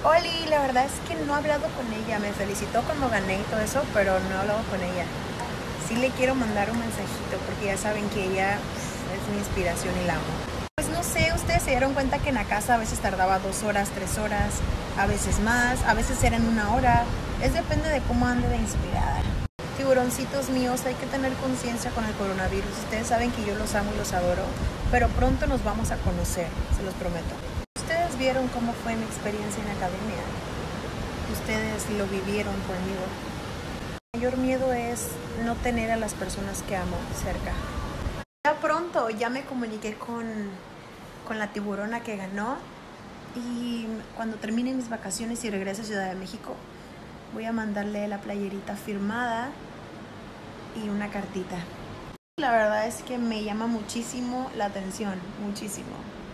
Oli, la verdad es que no he hablado con ella. Me felicitó cuando gané y todo eso, pero no he hablado con ella. Sí le quiero mandar un mensajito porque ya saben que ella es mi inspiración y la amo. Pues no sé, ustedes se dieron cuenta que en la casa a veces tardaba 2 horas, 3 horas, a veces más, a veces eran 1 hora. Es depende de cómo ande de inspirada. Tiburoncitos míos, hay que tener conciencia con el coronavirus. Ustedes saben que yo los amo y los adoro, pero pronto nos vamos a conocer, se los prometo. Ustedes vieron cómo fue mi experiencia en la academia. Ustedes lo vivieron conmigo. Mi mayor miedo es no tener a las personas que amo cerca. Ya pronto, ya me comuniqué con la tiburona que ganó y cuando termine mis vacaciones y regrese a Ciudad de México, voy a mandarle la playerita firmada y una cartita. La verdad es que me llama muchísimo la atención, muchísimo.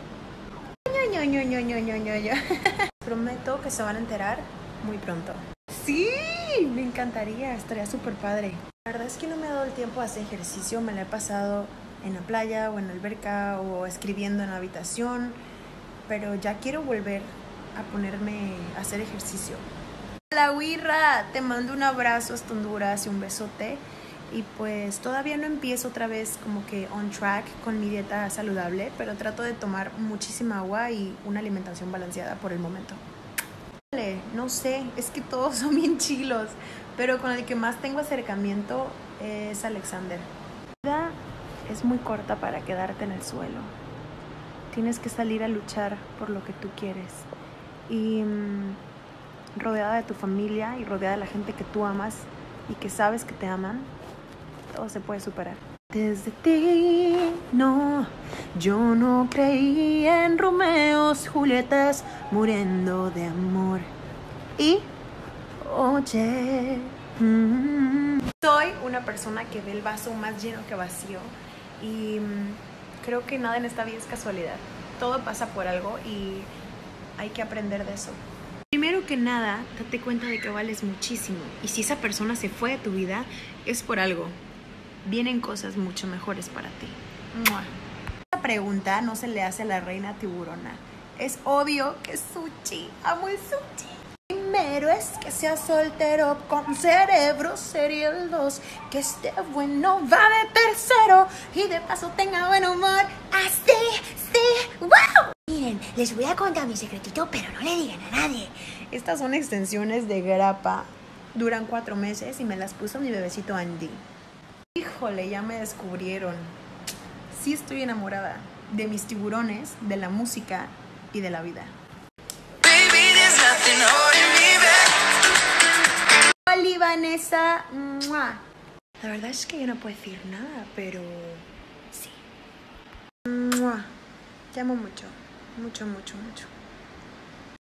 Prometo que se van a enterar muy pronto. Sí, me encantaría, estaría súper padre. La verdad es que no me he dado el tiempo de hacer ejercicio, me la he pasado en la playa o en la alberca o escribiendo en la habitación, pero ya quiero volver a ponerme a hacer ejercicio. Hola, Wirra, te mando un abrazo hasta Honduras y un besote. Y pues todavía no empiezo otra vez como que on track con mi dieta saludable, pero trato de tomar muchísima agua y una alimentación balanceada por el momento. No sé, es que todos son bien chilos, pero con el que más tengo acercamiento es Alexander. La vida es muy corta para quedarte en el suelo. Tienes que salir a luchar por lo que tú quieres. Y rodeada de tu familia y rodeada de la gente que tú amas y que sabes que te aman, todo se puede superar. Desde ti, no, yo no creí en Romeos, Julietas, muriendo de amor. Y, oye, soy una persona que ve el vaso más lleno que vacío y creo que nada en esta vida es casualidad. Todo pasa por algo y hay que aprender de eso. Primero que nada, date cuenta de que vales muchísimo y si esa persona se fue de tu vida es por algo. Vienen cosas mucho mejores para ti. ¡Mua! Esta pregunta no se le hace a la reina tiburona. Es obvio que sushi. Amo el sushi. Primero es que sea soltero con cerebro, sería el 2. Que esté bueno, va de tercero. Y de paso tenga buen humor. Así, sí, wow. Miren, les voy a contar mi secretito, pero no le digan a nadie. Estas son extensiones de grapa. Duran 4 meses y me las puso mi bebecito Andy. Híjole, ya me descubrieron. Sí estoy enamorada de mis tiburones, de la música y de la vida. Hola, Vanessa. ¡Mua! La verdad es que yo no puedo decir nada, pero sí. ¡Mua! Te amo mucho, mucho, mucho, mucho.